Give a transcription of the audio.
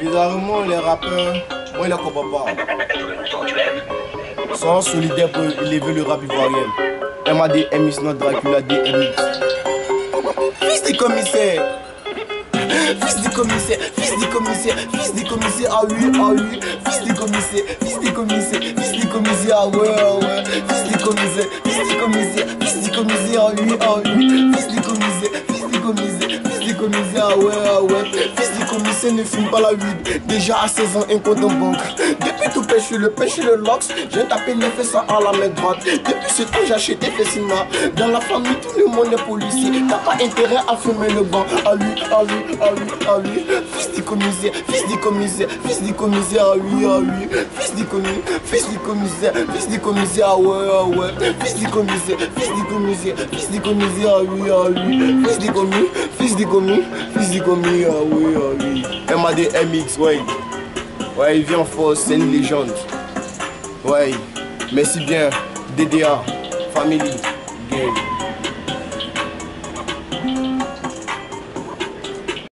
Bizarrement, les rappeurs, moi, je ne comprends pas. Ils sont solidaires pour élever le rap ivoirien. MAD, MX, not Dracula, DMX. Fils du commissaire. Fils du commissaire, fils du commissaire, fils du commissaire, ah oui, ah oui. Fils du commissaire, fils du commissaire, fils du commissaire, ah ouais, ah ouais. Fils du commissaire, fils du commissaire, fils du commissaire, ah oui, ah oui. Fils du commissaire, fils du commissaire, fils du commissaire, ah ouais, ah ouais. Fils du commissaire ne fume pas la weed. Déjà à 16 ans, un compte en banque. Depuis tout pêche le lox. J'ai tapé les fesses à la main droite. Depuis ce temps, j'ai acheté Fessina. Dans la famille, tout le monde est policier. T'as pas intérêt à fumer le banc. Ah oui, ah oui, ah oui, ah oui. Fils du commissaire, fils du commissaire, fils du commissaire, ah oui, ah oui. Fils du commissaire, fils du commissaire, fils du commissaire, ah ouais, ah ouais. Fils du commissaire, fils du commissaire, fils du commissaire, ah oui, ah oui. Fils du commis, fils du commis, fils du commis, ah oui, ah oui. MAD, MX, ouais. Ouais, il vient en force, c'est une légende. Ouais, merci bien. DDA, Family, Game.